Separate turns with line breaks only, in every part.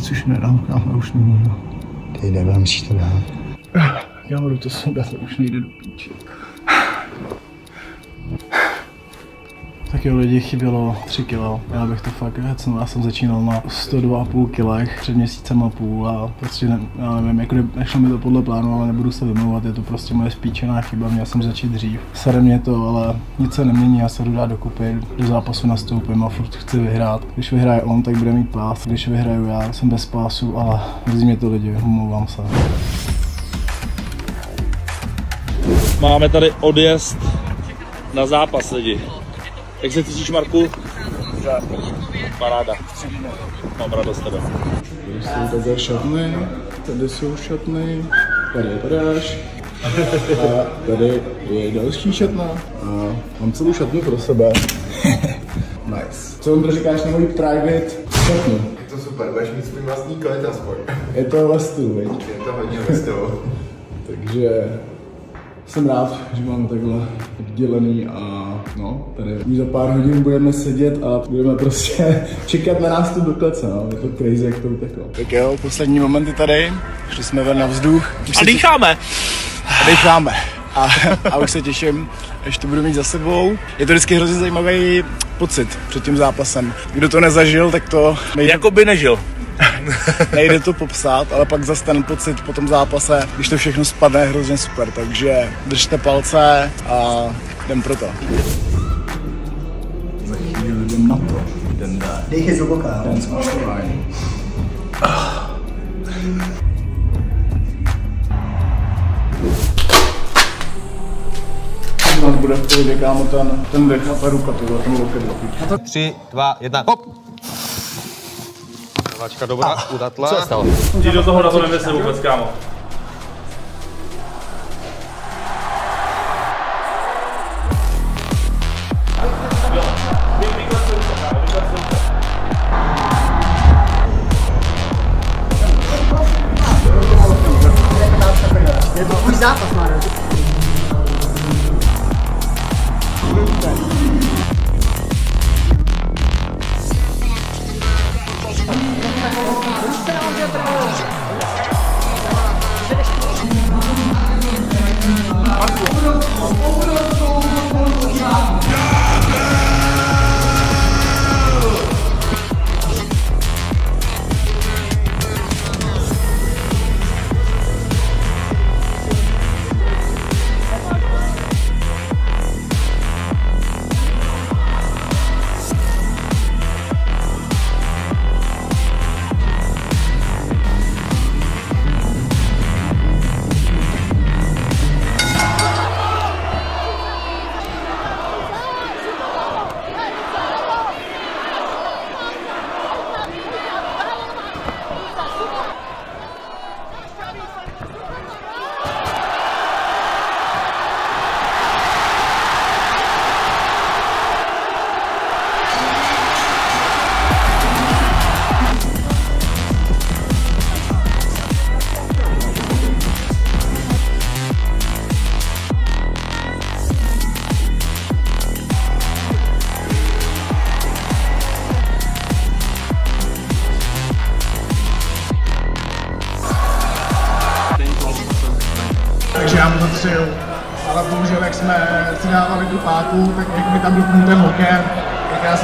což nedám, já už nemůžu.
Ty jde, musíš to dát.
Já budu to sundat, to už nejde do píči. Tak jo lidi, chybělo 3 kilo, já bych to fakt hecnul, já jsem začínal na 102,5 kilech před měsícem a půl a prostě já nevím, jako nešlo mi to podle plánu, ale nebudu se vymlouvat, je to prostě moje spíčená chyba, měl jsem začít dřív. Sere mě to, ale nic se nemění, já se jdu dát dokupy, do zápasu nastoupím a furt chci vyhrát. Když vyhraje on, tak bude mít pás, když vyhraju já, jsem bez pásu, ale mrzí mě to lidi, omlouvám se.
Máme tady odjezd na zápas lidi. Jak se cítíš, Marku? Paráda. Mám radost tebe.
Tady jsou takhle šatny, tady jsou šatny, tady je Tadáš a tady je další šatna a mám celou šatnu pro sebe. Nice. Co vám to říkáš na můj private šatnu?
Je to super, budeš mít svůj vlastní klid aspoň.
Je to ve stylu, viď?
Je to hodně ve stylu.
Takže jsem rád, že máme takhle oddělený a no, tady už za pár hodin budeme sedět a budeme prostě čekat na nástup do klece, no. Je to crazy, jak to uteklo. Tak jo, poslední momenty tady, šli jsme ven na vzduch.
A dýcháme!
Dýcháme. A už se těším, až to budu mít za sebou. Je to vždycky hrozně zajímavý pocit před tím zápasem. Kdo to nezažil, tak to nejde...
Jako by nežil.
Nejde to popsat, ale pak zase ten pocit po tom zápase, když to všechno spadne, je hrozně super. Takže držte palce a jdem pro to. Za chvíli jdem na to.
Dejchej zluboká.
Ten zkušování. Nás bude v pohodě, kámo, ten dech a ta ruka, ten loket.
3, 2, 1, hop! Prváčka dobrá, udatla.
Co se stalo? Ty do toho na to nemysli vůbec, kámo.
Je to tvůj zápas, Máro.
Takže já mu zatřiju, ale bohužel jak jsme si dávali tu páku, tak jak mi tam dopnul ten loket, tak já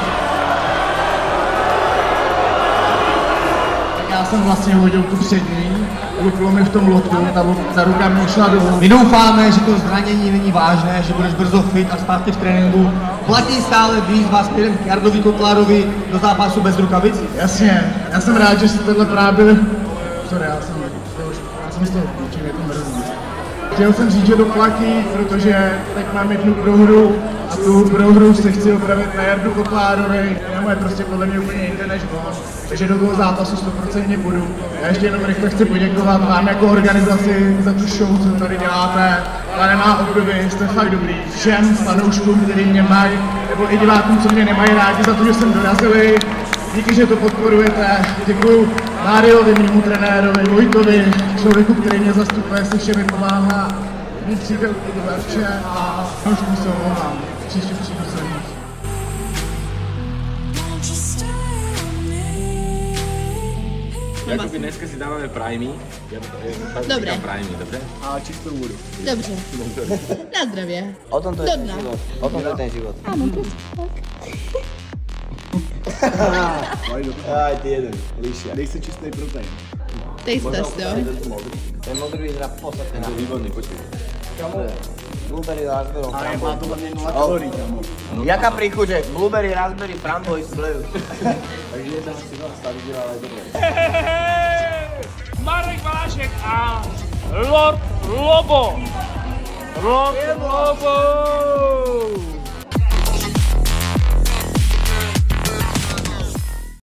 jsem vlastně hodil tu přední, lupilo mi v tom loktu, ta ruka mi šla dolů.
My doufáme, že to zranění není vážné, že budeš brzo fit a zpátky v tréninku. Platí stále výzva směrem k Jardovi Kotlárovi do zápasu bez rukavic?
Jasně, já jsem rád, že se tohle právě... Sorry, já jsem z toho určitě jako mrzí. Chtěl jsem říct, že to platí, protože teď mám jednu prohru a tu prohru se chci opravit na Jardu Kotlárovi. Jemu je prostě podle mě úplně jinde než on, takže do toho zápasu 100% budu. Já ještě jenom rychle chci poděkovat vám jako organizaci za tu show, co tady děláte. Ta nemá období, jste fakt dobrý. Všem fanouškům, kteří mě mají, nebo i divákům, co mě nemají rádi, za to, že jsem dorazili. Díky, že to podporujete. Děkuju Máriovi, mému trenérovi, Vojtovi, člověku, který mě zastupuje, se všemi pomáhá. Mým přítelkyni do Verče a trošku se omlouvám. Příště přijdu se víc.
Jakoby dneska si dáváme primey.
Dobré.
Primey, dobře?
A čistou vodu.
Dobře. Na zdravě.
O tom to je
Do
ten
dna.
život. O tom to je ten život.
Ano, přesně tak.
Aj, ty jeden. Líšia. Dej si čistý protein.
Taste test, jo.
Ten modrý vyzerá podstatně na
Výborný, počkej.
blueberry, raspberry,
Ale má
framboise.
to hlavně 0 kalorií, kámo.
Jaká príchuť? Blueberry, raspberry, framboise, bleu.
Takže jedna si to stále dělá, ale dobré.
Marek Valášek a Lord Lobo. Lord Lobo.